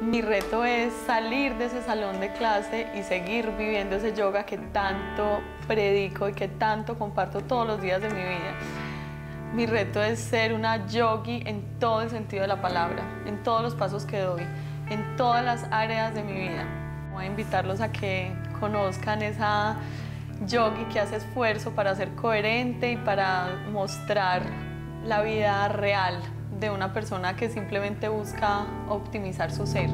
Mi reto es salir de ese salón de clase y seguir viviendo ese yoga que tanto predico y que tanto comparto todos los días de mi vida. Mi reto es ser una yogi en todo el sentido de la palabra, en todos los pasos que doy, en todas las áreas de mi vida. Voy a invitarlos a que conozcan esa yogi que hace esfuerzo para ser coherente y para mostrar la vida real de una persona que simplemente busca optimizar su ser.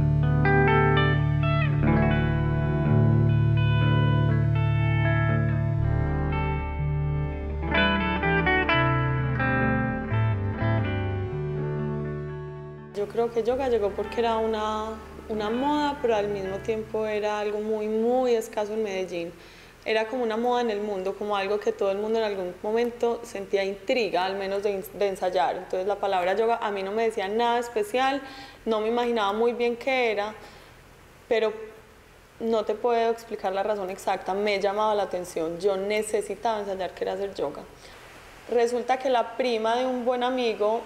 Yo creo que yoga llegó porque era una moda, pero al mismo tiempo era algo muy escaso en Medellín. Era como una moda en el mundo, como algo que todo el mundo en algún momento sentía intriga, al menos de ensayar. Entonces la palabra yoga a mí no me decía nada especial, no me imaginaba muy bien qué era, pero no te puedo explicar la razón exacta, me llamaba la atención, yo necesitaba ensayar qué era hacer yoga. Resulta que la prima de un buen amigo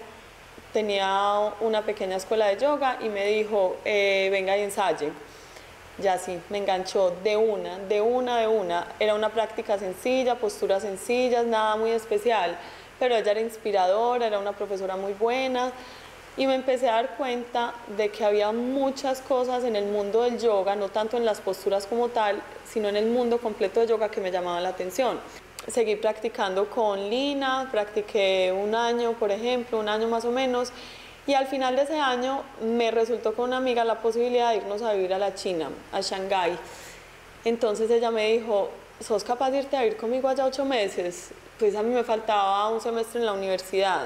tenía una pequeña escuela de yoga y me dijo, venga y ensaye. Ya sí, me enganchó de una. Era una práctica sencilla, posturas sencillas, nada muy especial, pero ella era inspiradora, era una profesora muy buena y me empecé a dar cuenta de que había muchas cosas en el mundo del yoga, no tanto en las posturas como tal, sino en el mundo completo de yoga que me llamaban la atención. Seguí practicando con Lina, practiqué un año, por ejemplo, un año más o menos, y al final de ese año me resultó con una amiga la posibilidad de irnos a vivir a la China, a Shanghái. Entonces ella me dijo, ¿sos capaz de irte a vivir conmigo allá 8 meses? Pues a mí me faltaba un semestre en la universidad.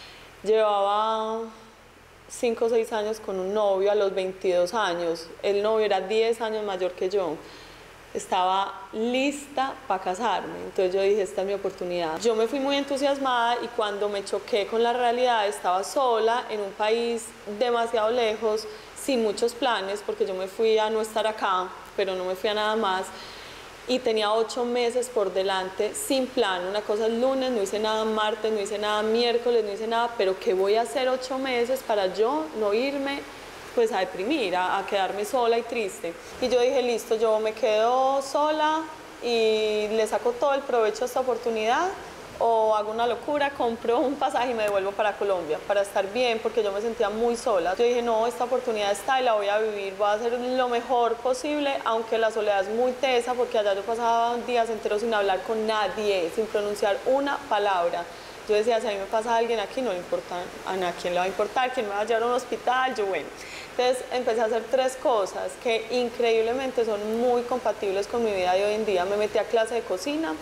Llevaba 5 o 6 años con un novio a los 22 años. El novio era 10 años mayor que yo. Estaba lista para casarme, entonces yo dije, esta es mi oportunidad. Yo me fui muy entusiasmada y cuando me choqué con la realidad estaba sola en un país demasiado lejos, sin muchos planes, porque yo me fui a no estar acá, pero no me fui a nada más, y tenía 8 meses por delante sin plan. Una cosa es lunes, no hice nada martes, no hice nada miércoles, no hice nada, pero ¿qué voy a hacer 8 meses para yo no irme pues a deprimir, a quedarme sola y triste? Y yo dije, listo, yo me quedo sola y le saco todo el provecho a esta oportunidad, o hago una locura, compro un pasaje y me devuelvo para Colombia para estar bien, porque yo me sentía muy sola. Yo dije, no, esta oportunidad está y la voy a vivir, voy a hacer lo mejor posible, aunque la soledad es muy tesa, porque allá yo pasaba días enteros sin hablar con nadie, sin pronunciar una palabra. Yo decía, si a mí me pasa a alguien aquí, no le importa a nadie, ¿quién le va a importar? ¿Quién me va a llevar a un hospital? Yo, bueno. Entonces empecé a hacer 3 cosas que increíblemente son muy compatibles con mi vida de hoy en día. Me metí a clase de cocina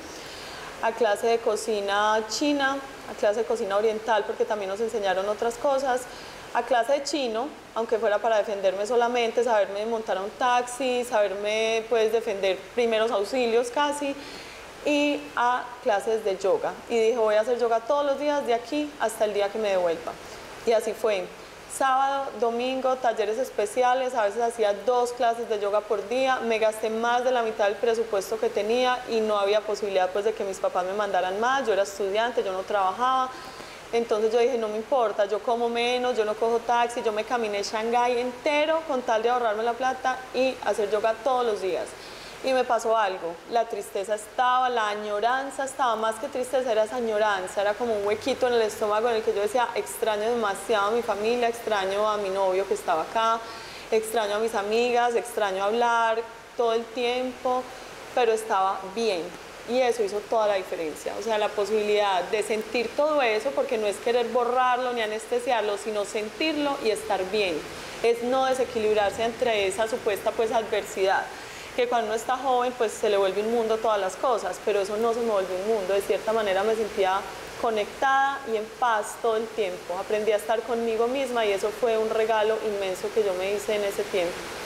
china, a clase de cocina oriental, porque también nos enseñaron otras cosas, a clase de chino, aunque fuera para defenderme solamente, saberme montar a un taxi, saberme pues defender primeros auxilios casi, y a clases de yoga. Y dije, voy a hacer yoga todos los días de aquí hasta el día que me devuelva. Y así fue. Sábado, domingo, talleres especiales, a veces hacía 2 clases de yoga por día, me gasté más de la mitad del presupuesto que tenía y no había posibilidad pues de que mis papás me mandaran más. Yo era estudiante, yo no trabajaba, entonces yo dije, no me importa, yo como menos, yo no cojo taxi, yo me caminé Shanghái entero con tal de ahorrarme la plata y hacer yoga todos los días. Y me pasó algo, la tristeza estaba, la añoranza estaba, más que tristeza era esa añoranza, era como un huequito en el estómago en el que yo decía, extraño demasiado a mi familia, extraño a mi novio que estaba acá, extraño a mis amigas, extraño hablar todo el tiempo, pero estaba bien. Y eso hizo toda la diferencia, o sea, la posibilidad de sentir todo eso, porque no es querer borrarlo ni anestesiarlo, sino sentirlo y estar bien, es no desequilibrarse entre esa supuesta pues adversidad, que cuando uno está joven pues se le vuelve un mundo todas las cosas, pero eso no se me volvió un mundo. De cierta manera me sentía conectada y en paz todo el tiempo, aprendí a estar conmigo misma y eso fue un regalo inmenso que yo me hice en ese tiempo.